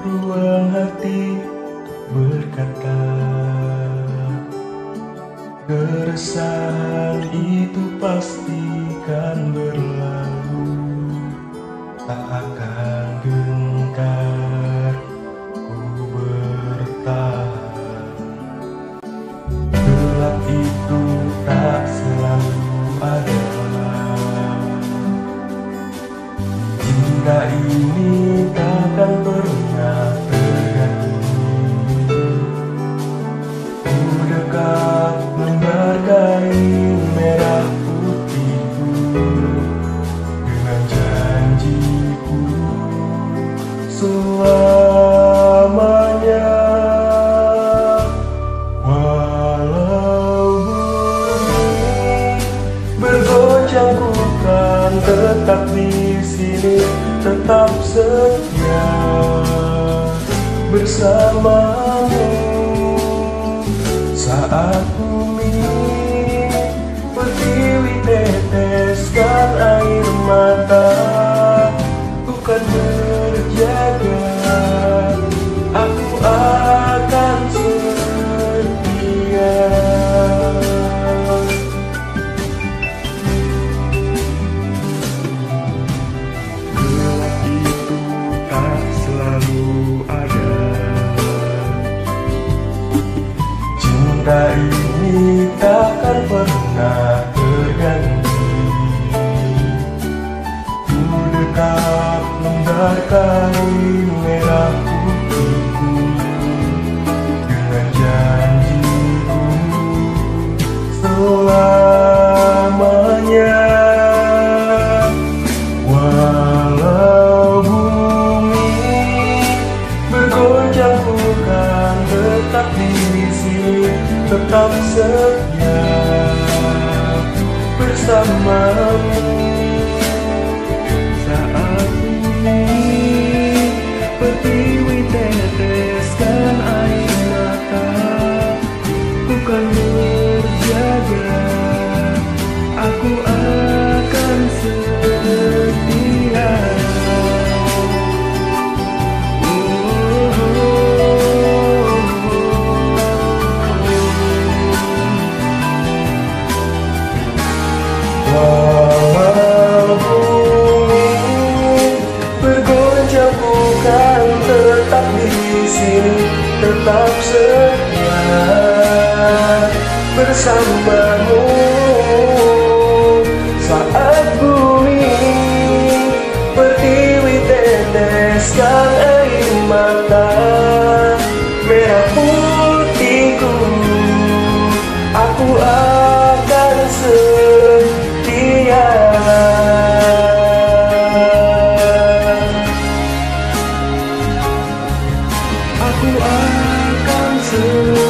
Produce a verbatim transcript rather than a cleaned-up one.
ruang hati berkata, keresahan itu pasti kan berlalu, tak akan gentar ku bertahan. Gelap itu tak selalu ada, cinta ini takkan pernah terganti. Ku dekat lembar kain merah putihku dengan janjiku selamanya. Walau bumi bergoncang, ku kan tetap di sini, tetap setia bersamamu. Saat bumi pertiwi teteskan air mata, bukan berjaga, aku akan setia. Gelap itu tak selalu ada, cinta ini takkan pernah terganti. Ku dekat lembar kain merah putihku dengan janjiku selamanya. Walau bumi bergoncang, ku kan tetap di sini, tetap setia bersamamu. Saat bumi pertiwi teteskan air mata, bukan berjaga, aku akan setia. Walau bumi bergoncang, ku kan tetap di sini, tetap setia bersamamu. Saat bumi pertiwi teteskan air mata merah putihku, aku akan setia. Aku akan setia.